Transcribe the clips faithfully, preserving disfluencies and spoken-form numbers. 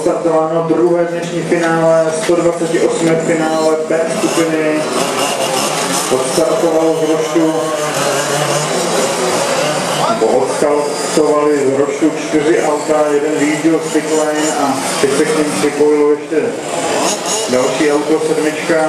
odstartováno druhé dnešní finále, sto dvacet osm finále B skupiny. Odstartovalo z Rošu, odstartovali z Rošu čtyři auta, jeden vyjížděl z pitlane a teď se k ním připojilo ještě další auto, sedmička.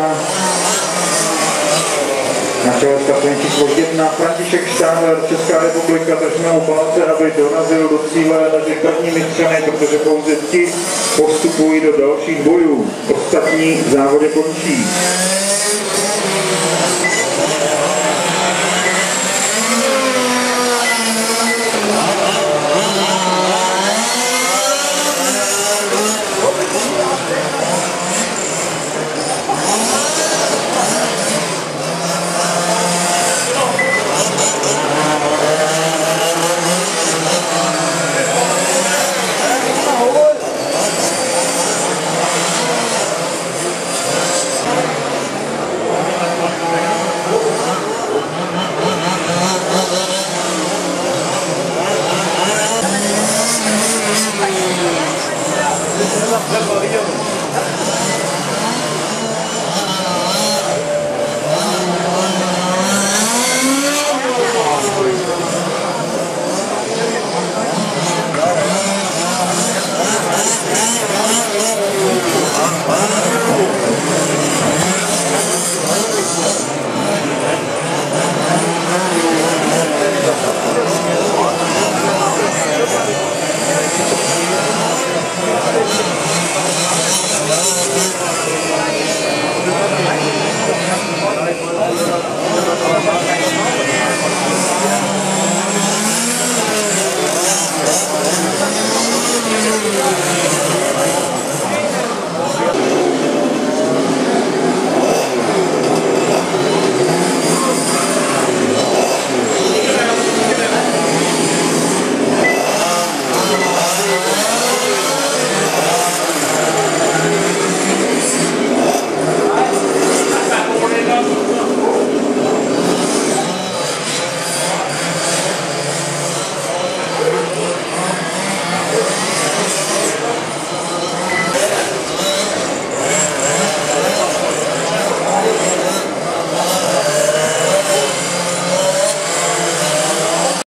Na čele startovní číslo jedna František Štáhler, Česká republika, držíme mu palce, aby dorazil do cíle mezi prvními třemi, protože pouze ti postupují do dalších bojů. Ostatní v závodě končí.